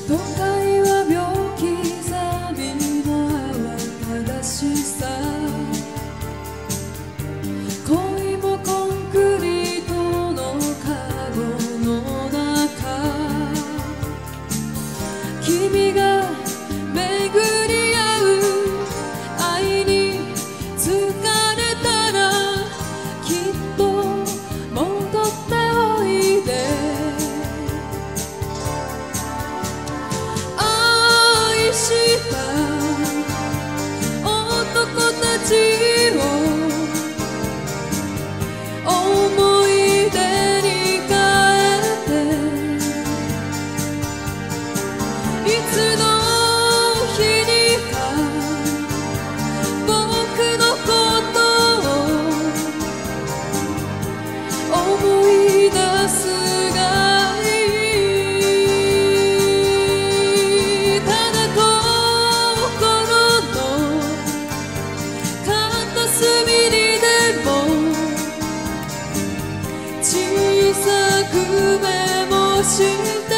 都会は秒刻みの慌ただしさ、恋もコンクリートのカゴの中、君が巡り合う愛に疲れたらきっと戻っておいで。愛した男たちを思い出に変えて、いつの日にか僕のことを思い出すがいい。ただ心の片隅にでも小さくメモして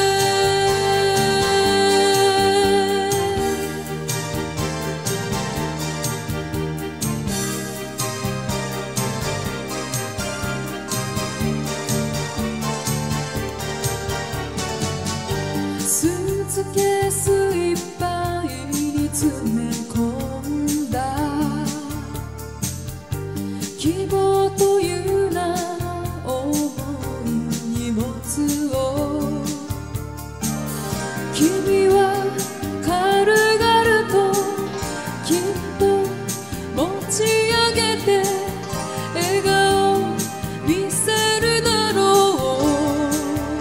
スーツケースいっぱいに詰め込んだ希望という名の重い荷物を、君は軽々ときっと持ち上げて笑顔見せるだろう。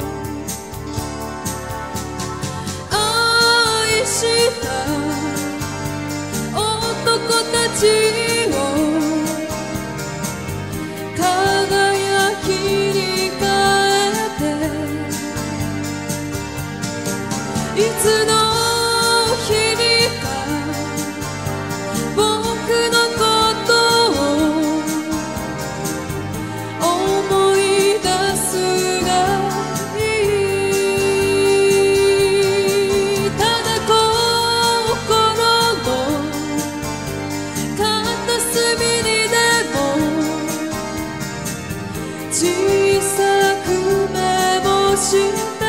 愛した男たちを輝きに変えて、いつの日にか僕のことを思い出すがいい。ただ心の片隅にでも小さくメモして